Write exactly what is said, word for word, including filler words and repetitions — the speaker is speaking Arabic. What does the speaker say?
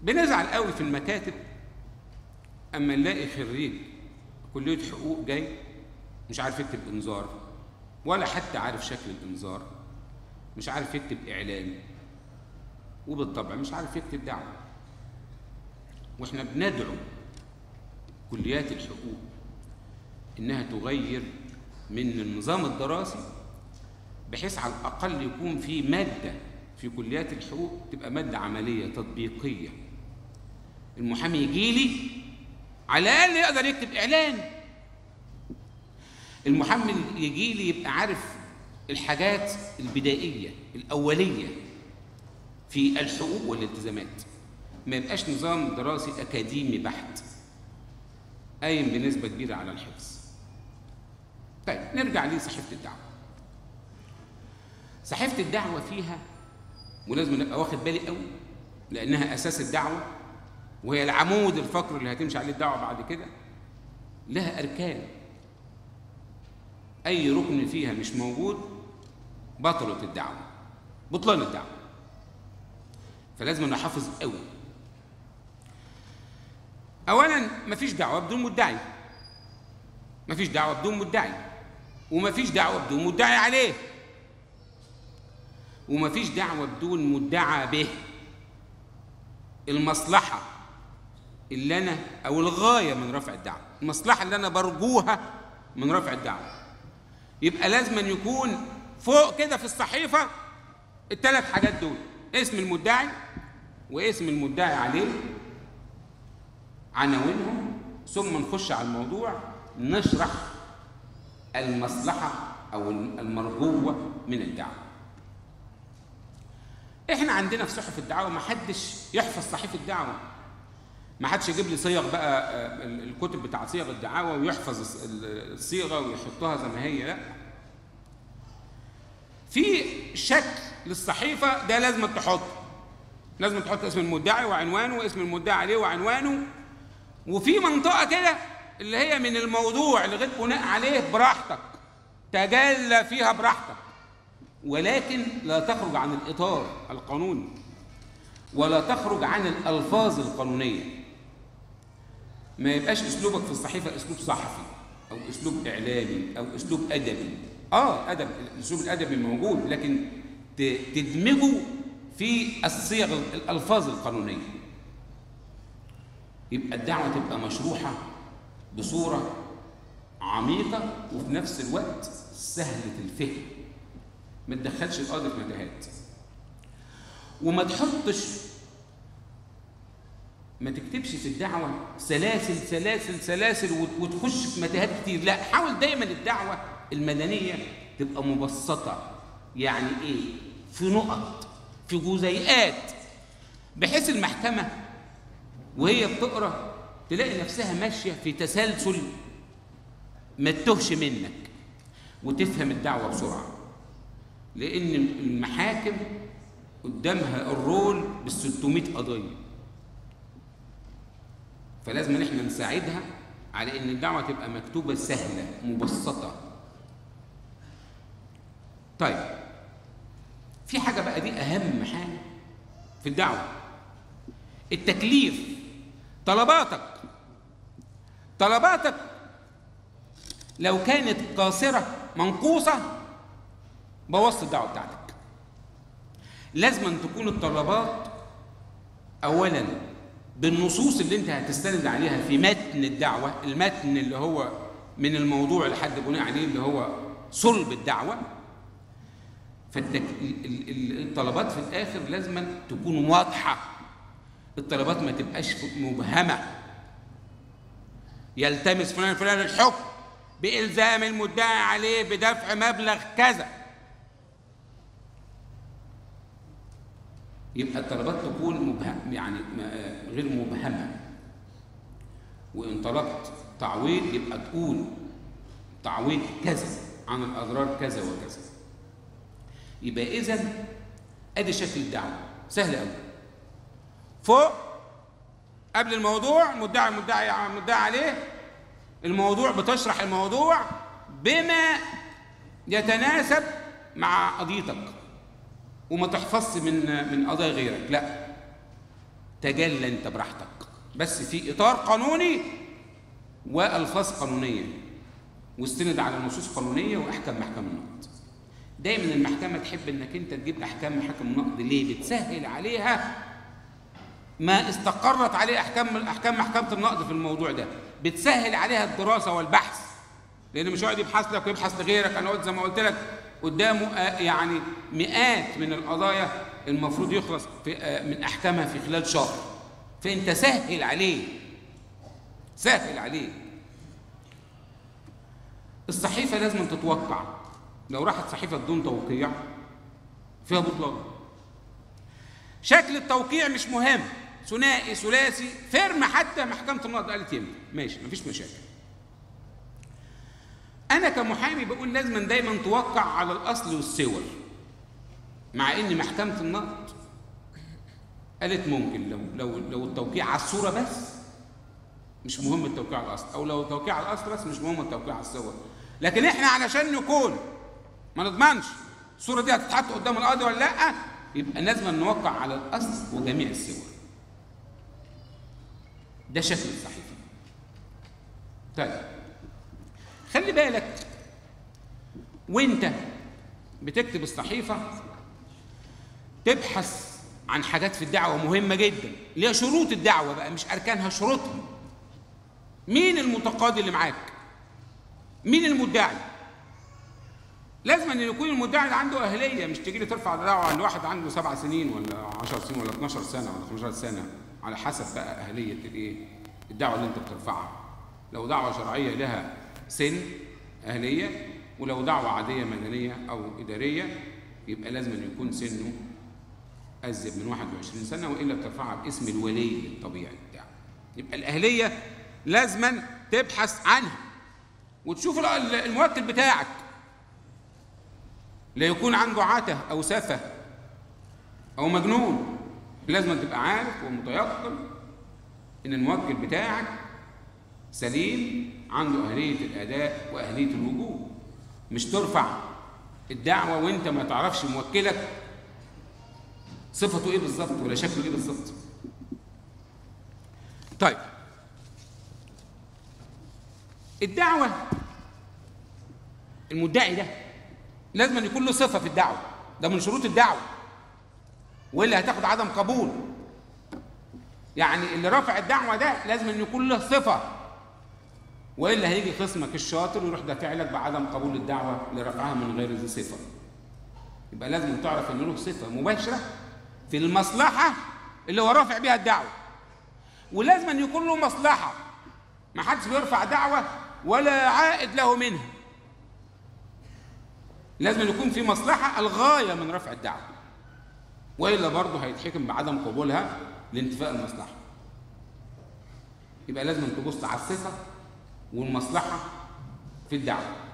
بنزعل قوي في المكاتب اما نلاقي خريج كليه حقوق جاي مش عارف يكتب انذار، ولا حتى عارف شكل الانذار، مش عارف يكتب اعلان، وبالطبع مش عارف يكتب دعوه. واحنا بندعو كليات الحقوق انها تغير من النظام الدراسي بحيث على الاقل يكون في ماده في كليات الحقوق تبقى ماده عمليه تطبيقيه. المحامي يجي لي على الاقل يقدر يكتب اعلان، المحامي يجي لي يبقى عارف الحاجات البدائيه الاوليه في الحقوق والالتزامات، ما يبقاش نظام دراسي اكاديمي بحت قايم بنسبه كبيره على الحفظ. طيب نرجع لصحيفه الدعوه. صحيفه الدعوه فيها، ولازم ابقى واخد بالي قوي لانها اساس الدعوه وهي العمود الفقري اللي هتمشي عليه الدعوه بعد كده، لها اركان. اي ركن فيها مش موجود بطلت الدعوه، بطلان الدعوه. فلازم نحافظ قوي. اولا مفيش دعوه بدون مدعي، مفيش دعوه بدون مدعي، ومفيش دعوه بدون مدعي عليه، ومفيش دعوه بدون مدعى به. المصلحه اللي انا او الغايه من رفع الدعوه، المصلحه اللي انا برجوها من رفع الدعوه، يبقى لازم أن يكون فوق كده في الصحيفه الثلاث حاجات دول: اسم المدعي واسم المدعي عليه، عناوينهم، ثم نخش على الموضوع نشرح المصلحه او المرجوه من الدعوه. احنا عندنا في صحف الدعوه ما حدش يحفظ صحيفه الدعوه، ما حدش يجيب لي صيغ بقى الكتب بتاع صيغ الدعوه ويحفظ الصيغه ويحطها زي ما هي، لا. في شكل للصحيفه ده لازم تحط، لازم تحط اسم المدعي وعنوانه واسم المدعي عليه وعنوانه، وفي منطقه كده اللي هي من الموضوع لغايه بناء عليه براحتك، تجلى فيها براحتك، ولكن لا تخرج عن الاطار القانوني ولا تخرج عن الالفاظ القانونيه. ما يبقاش اسلوبك في الصحيفه اسلوب صحفي او اسلوب اعلامي او اسلوب ادبي. اه ادب، الاسلوب الادبي موجود، لكن تدمجه في الصيغ الالفاظ القانونيه. يبقى الدعوه تبقى مشروحه بصوره عميقه وفي نفس الوقت سهله الفهم، ما تدخلش القاضي في متاهات، وما تحطش، ما تكتبش في الدعوه سلاسل سلاسل سلاسل وتخش في متاهات كتير. لا، حاول دايما الدعوه المدنيه تبقى مبسطه. يعني ايه؟ في نقط، في جزيئات، بحيث المحكمه وهي بتقرا تلاقي نفسها ماشيه في تسلسل ما تتوهش منك وتفهم الدعوه بسرعه. لان المحاكم قدامها الرول بالستمائة قضيه، فلازم ان احنا نساعدها على ان الدعوه تبقى مكتوبه سهله مبسطه. طيب في حاجه بقى، دي اهم حاجه في الدعوه: التكليف. طلباتك طلباتك لو كانت قاصره منقوصه بوظت الدعوه بتاعتك. لازم أن تكون الطلبات اولا بالنصوص اللي انت هتستند عليها في متن الدعوه، المتن اللي هو من الموضوع لحد بناء عليه اللي هو صلب الدعوه. فالطلبات في الاخر لازم تكون واضحه، الطلبات ما تبقاش مبهمه. يلتمس فلان فلان الحكم بإلزام المدعي عليه بدفع مبلغ كذا. يبقى الطلبات تكون مبهم، يعني غير مبهمه. وان طلبت تعويض يبقى تقول تعويض كذا عن الاضرار كذا وكذا. يبقى اذا ادي شكل الدعوه سهل قوي. فوق قبل الموضوع مدعي مدعي مدعي عليه، الموضوع بتشرح الموضوع بما يتناسب مع قضيتك، وما تحفظش من من قضايا غيرك. لا، تجلى انت براحتك، بس في اطار قانوني والفاظ قانونيه، واستند على نصوص قانونيه واحكام محكمه النقد. دايما المحكمه تحب انك انت تجيب احكام محاكم النقد. ليه؟ بتسهل عليها ما استقرت عليه احكام احكام محكمه النقد في الموضوع ده، بتسهل عليها الدراسه والبحث، لان مش هيقعد يبحث لك ويبحث لغيرك. انا قلت زي ما قلت لك قدامه يعني مئات من القضايا المفروض يخلص في من احكامها في خلال شهر، فانت سهل عليه سهل عليه. الصحيفه لازم تتوقع، لو راحت صحيفه بدون توقيع فيها بطلان. شكل التوقيع مش مهم، ثنائي ثلاثي فيرم، حتى محكمه النقد قالت يمكن ماشي مفيش مشاكل. انا كمحامي بقول لازم دايما توقع على الاصل والصور، مع ان محكمه النقد قالت ممكن لو لو لو التوقيع على الصوره بس مش مهم التوقيع على الاصل، او لو التوقيع على الاصل بس مش مهم التوقيع على الصور. لكن احنا علشان نكون ما نضمنش الصوره دي هتتحط قدام القاضي ولا لا، يبقى لازم نوقع على الاصل وجميع الصور. ده شكل الصحيفه. طيب خلي بالك وانت بتكتب الصحيفه تبحث عن حاجات في الدعوه مهمه جدا، اللي هي شروط الدعوه بقى، مش اركانها، شروطها. مين المتقاضي اللي معاك؟ مين المدعي؟ لازم ان يكون المدعي اللي عنده اهليه، مش تيجي لي ترفع دعوه عن واحد عنده سبع سنين ولا عشر سنين ولا اتناشر سنه ولا خمستاشر سنه، على حسب بقى اهليه الايه؟ الدعوه اللي انت بترفعها. لو دعوه شرعيه لها سن اهليه، ولو دعوه عاديه مدنيه او اداريه يبقى لازم ان يكون سنه ازيد من واحد وعشرين سنه، والا بترفعها باسم الولي الطبيعي بتاعه. يبقى الاهليه لازما تبحث عنها وتشوف الموكل بتاعك، لا يكون عنده عته او سفه او مجنون. لازم تبقى عارف ومتيقن ان الموكل بتاعك سليم، عنده اهليه الاداء واهليه الوجوب. مش ترفع الدعوه وانت ما تعرفش موكلك صفته ايه بالظبط ولا شكله ايه بالظبط. طيب الدعوه، المدعي ده لازم أن يكون له صفه في الدعوه، ده من شروط الدعوه، والا هتاخد عدم قبول. يعني اللي رافع الدعوه ده لازم أن يكون له صفه، والا هيجي خصمك الشاطر ويروح دافع لك بعدم قبول الدعوه اللي رفعها من غير ذي صفه. يبقى لازم تعرف ان له صفه مباشره في المصلحه اللي هو رافع بيها الدعوه، ولازم أن يكون له مصلحه، ما حدش بيرفع دعوه ولا عائد له منها. لازم يكون في مصلحه الغايه من رفع الدعوه، والا برضه هيتحكم بعدم قبولها لانتفاء المصلحه. يبقى لازم تبص على الصفه والمصلحه في الدعوه.